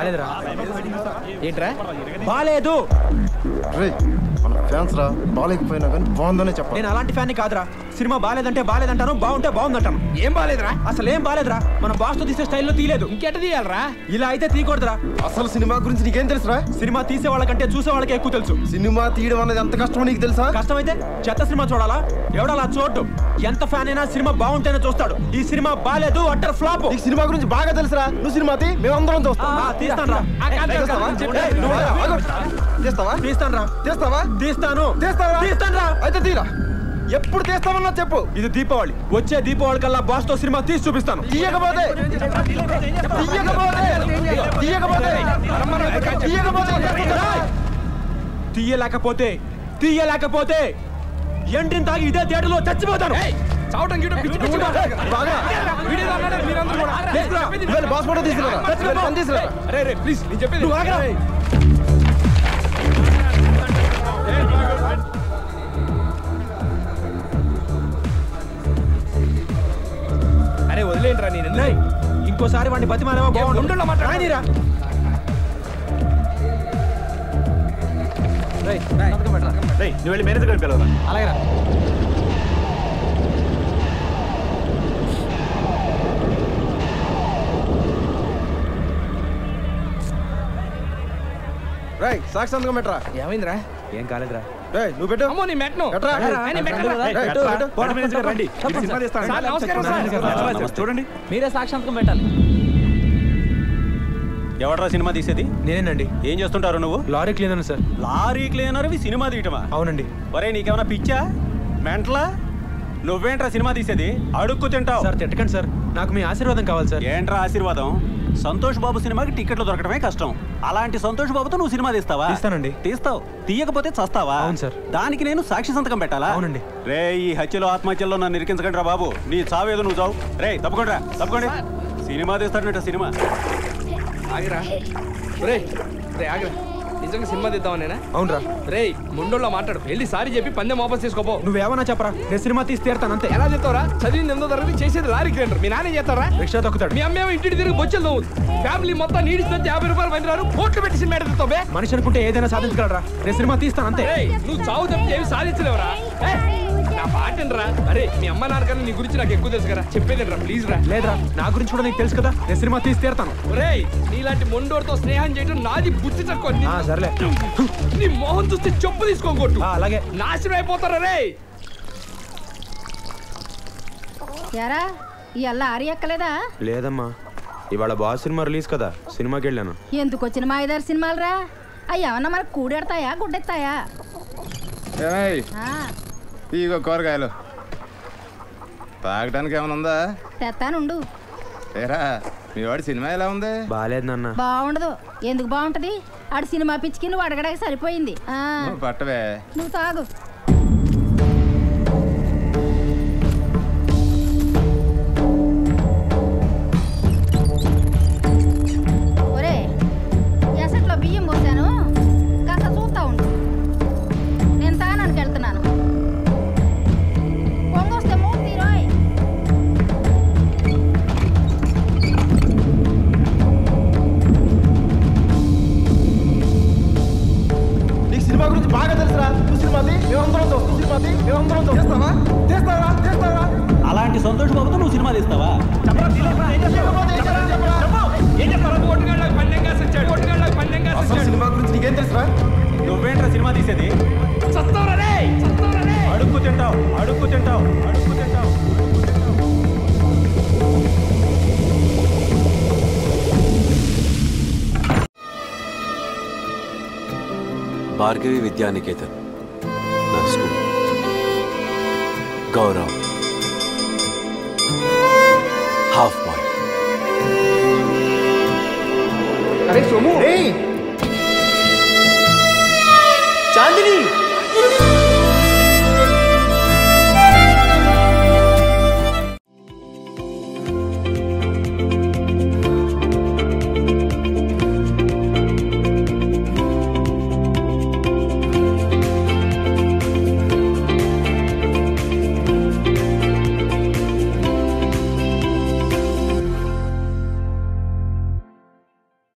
బాలేదురా. ఏంట్రా బాలేదు? మన ఫ్యాన్స్ రా, బాలేకపోయినా కానీ బాగుందనే చెప్పాలి. నేను అలాంటి ఫ్యాన్ కాదురా. సినిమా బాలేదంటే బాలేదంటాను, బాగుంటే బాగుందంటాను. ఏం బాలేదురా? అసలు ఏం బాలేదురా. మన బాస్ తో తీసే స్టైల్లో తీయలేదు. ఇంకెట తీయాలరా? ఇలా అయితే తీయకూడదురా. అసలు సినిమా గురించి నీకేం తెలుసురా? సినిమా తీసే వాళ్ళకంటే చూసే వాళ్ళకి ఎక్కువ తెలుసు. సినిమా తీయడం అనేది ఎంత కష్టమో నీకు తెలుసా? కష్టమైతే చెత్త సినిమా చూడాలా? ఎవడాలా చూడు. ఎంత ఫ్యాన్ అయినా సినిమా బాగుంటేనే చూస్తాడు. ఈ సినిమా బాలేదు, అట్టర్ ఫ్లాప్. నీకు సినిమా గురించి బాగా తెలుసురా. నువ్వు సినిమా తీ, మేమందరం చూస్తాం. తీస్తాను అయితే తీరా. ఎప్పుడు తీస్తామన్నా చెప్పు. ఇది దీపావళి. వచ్చే దీపావళి కల్లా బాస్ తో సినిమా తీసి చూపిస్తాను. తీయలేకపోతే ఎండిని తాగి ఇదే థియేటర్లో చచ్చిపోతాను. బాస్ ఫోటో తీసుకురా. ప్లీజ్ నేను చెప్పేది. అరే వదిలేంట్రా. నేను ఇంకోసారి వాడిని బతిమాలేమో బాగుండు. మాట్లాడిరా. నువ్వు వెళ్ళి మేనేజర్ గారిని పిలవరా. అలాగే సాక్షి సంతకం పెట్టరా. ఏమైందిరా? ఏం కాలేదురా. నువ్వు పెట్టు. అమ్మో నీ మెట్ను. చూడండి, మీరే సాక్షి సంతకం పెట్టాలి. ఎవడరా సినిమా తీసేది? నేనేనండి. ఏం చేస్తుంటారు నువ్వు? Lorry cleaner sir. లారీ క్లీనర్వి సినిమా తీయటమా? అవునండి. ఒరే నీకేమైనా పిచ్చా మెంటలా? నువ్వేంట్రా సినిమా తీసేది? అడుక్కు తింటావు. సార్ తిట్టకండి సార్, నాకు మీ ఆశీర్వాదం కావాలి సార్. ఏంట్రా ఆశీర్వాదం? సంతోష్ బాబు సినిమాకి టికెట్లు దొరకడమే కష్టం. అలాంటి సంతోష్ బాబుతో నువ్వు సినిమా తీస్తావా? తీస్తానండి. తీస్తావు. తీయకపోతే చస్తావా? అవును సార్. దానికి నేను సాక్షి సంతకం పెట్టాలా? అవునండి. రే ఈ హత్యలో ఆత్మహత్యలో నన్ను ఇరికించకండి రా బాబు. నీ చావేదో నువ్వు చావు. రే తప్పకుండా తప్పకండి. సినిమా తీస్తాడట సినిమా. ఆగిరా రే. రే ఆగిరా. నిజంగా సినిమా తీద్దామా నేనా? అవునరా. రే ముండోళ్ళ మాట్లాడు. వెళ్ళి సారీ చెప్పి పందెం వాపస్ తీసుకోపో. నువ్వేమన్నా చెప్పరా, నేను సినిమా తీసి తీరుతాను అంతే. ఎలా చెప్తావరా? చదివింది 8వ తరగతి, చేసేది లారీ క్లీనర్. మీ నాన్న చేస్తారా? రిక్షా తొక్కుతాడు. మీ అమ్మేమో ఇంటికి తిరిగి బొచ్చెలు ఫ్యామిలీ మొత్తం నీడిస్తే 50 రూపాయలు పనిరారు. కోట్లు పెట్టి సినిమా ఎడతావే. మనిషి అనుకుంటే ఏదైనా సాధించగలరా. నేను సినిమా తీస్తాను అంతే. నువ్వు చావు తప్పితే ఏమి సాధించలేవరా? నా పాటరా. అరే మీ అమ్మ నాన్నకన్నా నీ గురించి నాకు ఎక్కువ తెలుసు కదా. చెప్పేదిరా ప్లీజ్ రా. లేదురా, నా గురించి కూడా నీకు తెలుసు కదా. నేను సినిమా తీసి తీరుతాను. రేయ్ నీలాంటి మొండోడితో స్నేహం చేయడం నాది బుద్ధి తక్కువ. సర్లే. నీ మోహన్ చూస్తే చెప్పు తీసుకోకూడదు. అలాగే. నాశనం అయిపోతారా రే. యారా ఇవాళ ఆరి ఎక్కలేదా? లేదమ్మా, ఇవాళ బాస్ సినిమా రిలీజ్ కదా, సినిమాకి వెళ్ళాను. ఎందుకు వచ్చిన మా 5-6 సినిమాలు రా? అవి ఏమన్నా మనకు కూడెడతాయా గుడ్డెత్తాయా? ఇగో కూరగాయలు తాగడానికి ఏమైనా ఉందా? తెత్తానుండు. ఏరా మీ వాడి సినిమా ఎలా ఉంది? బాలేదు నాన్న. బాగుండదు. ఎందుకు బాగుంటది? ఆడు సినిమా పిచ్చికి నువ్వు అడగడానికి సరిపోయింది. పట్టవే, నువ్వు తాగు. ఒరే ఎసట్లో బియ్యం పోసాను, కాస్త చూస్తా ఉండు. నేను తానానికి వెళ్తున్నాను. పొంగొస్తే మూడు తీరోయ్. నీకు సినిమా గురించి బాగా తెలుసురా. నువ్వు సినిమా తీ, మేమందరం చూస్తాం. సినిమా తీ, మేమందరం చేస్తావా? చేస్తావా? అలాంటి సంతోష్ బాబుతో నువ్వు సినిమా తీస్తావా? సినిమా గురించి నీకేం తెలుసురా? నువ్వేంట్రా సినిమా తీసేది? అడుక్కు తింటావు. భార్గవి విద్యానికేతన్ నా స్కూల్. Gaurav half bye. అరే సోము, చాందిని